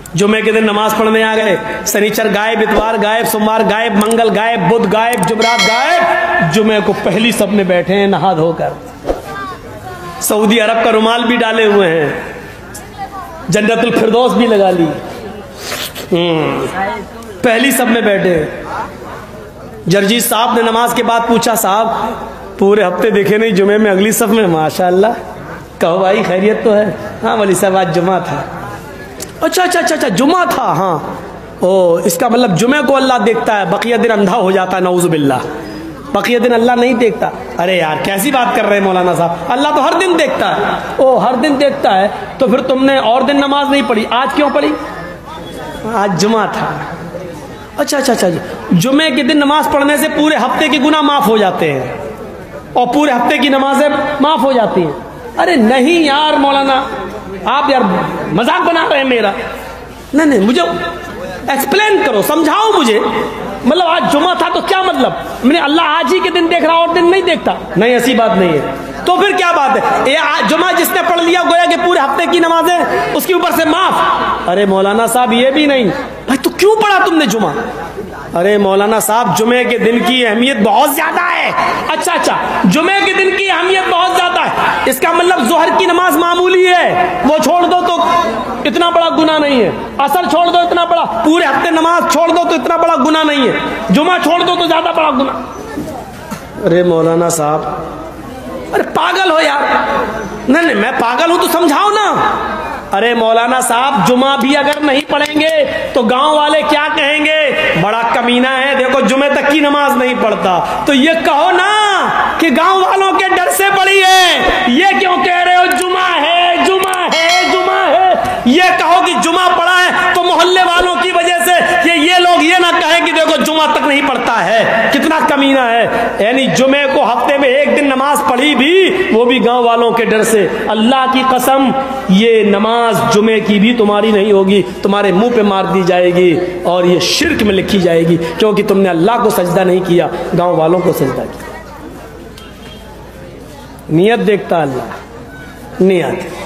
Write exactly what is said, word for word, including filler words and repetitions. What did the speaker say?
जुमे के दिन नमाज पढ़ने आ गए, शनिचर गायब, इतवार गायब, सोमवार गायब, मंगल गायब, बुध गायब, जुमरात गायब। जुमे को पहली सब में बैठे हैं नहा धोकर, सऊदी अरब का रुमाल भी डाले हुए हैं, जन्नतुल फिरदौस भी लगा ली, पहली सब में बैठे। जर्जी साहब ने नमाज के बाद पूछा, साहब पूरे हफ्ते देखे नहीं, जुमे में अगली सब में, माशाअल्लाह। कहो भाई खैरियत तो है? हाँ मौलवी साहब आज जुमा था। अच्छा अच्छा अच्छा अच्छा जुमा था, हाँ। ओ इसका मतलब जुमे को अल्लाह देखता है, बकिया दिन अंधा हो जाता है, नऊजुबिल्लाह। बकिया दिन अल्लाह नहीं देखता। अरे यार कैसी बात कर रहे हैं मौलाना साहब, अल्लाह तो हर दिन देखता है। ओ हर दिन देखता है तो फिर तुमने और दिन नमाज नहीं पढ़ी, आज क्यों पढ़ी? आज जुमा था। अच्छा अच्छा अच्छा जुमे के दिन नमाज पढ़ने से पूरे हफ्ते के गुनाह माफ हो जाते हैं और पूरे हफ्ते की नमाजें माफ हो जाती हैं। अरे नहीं यार मौलाना, आप यार मजाक बना रहे हैं मेरा। नहीं नहीं मुझे एक्सप्लेन करो, समझाओ मुझे। मतलब आज जुमा था तो क्या मतलब? मैंने अल्लाह आज ही के दिन देख रहा और दिन नहीं देखता? नहीं ऐसी बात नहीं है। तो फिर क्या बात है? ये जुमा जिसने पढ़ लिया गोया कि पूरे हफ्ते की नमाजें उसके ऊपर से माफ। अरे मौलाना साहब ये भी नहीं। भाई तो क्यों पढ़ा तुमने जुमा? अरे मौलाना साहब जुमे के दिन की अहमियत बहुत ज्यादा है। अच्छा अच्छा जुमे के दिन की अहमियत बहुत ज्यादा है, इसका मतलब जोहर की नमाज मामूली है, वो छोड़ दो तो इतना बड़ा गुनाह नहीं है। असर छोड़ दो इतना बड़ा, पूरे हफ्ते नमाज छोड़ दो तो इतना बड़ा गुनाह नहीं है, जुमा छोड़ दो तो ज्यादा बड़ा गुनाह। अरे मौलाना साहब, अरे पागल हो यार। नहीं नहीं मैं पागल हूं तो समझाओ ना। अरे मौलाना साहब जुमा भी अगर नहीं पढ़ेंगे तो गांव वाले क्या कहेंगे? बड़ा कमीना है, देखो जुमे तक की नमाज नहीं पढ़ता। तो ये कहो ना कि गांव वालों के डर से पढ़ी है। ये क्यों कह रहे हो जुमा है जुमा है जुमा है? ये कहो कि जुमा पढ़ा है तो मोहल्ले वालों की वजह से ये ये लोग ये ना कहें कि देखो जुमा तक नहीं पढ़ता है, कितना कमीना है। यानी जुमे को हफ्ते में एक दिन नमाज पढ़ी भी, वो भी गांव वालों के डर से। अल्लाह की कसम ये नमाज जुमे की भी तुम्हारी नहीं होगी, तुम्हारे मुंह पे मार दी जाएगी और ये शिर्क में लिखी जाएगी, क्योंकि तुमने अल्लाह को सजदा नहीं किया, गांव वालों को सजदा किया। नियत देखता अल्लाह, नियत।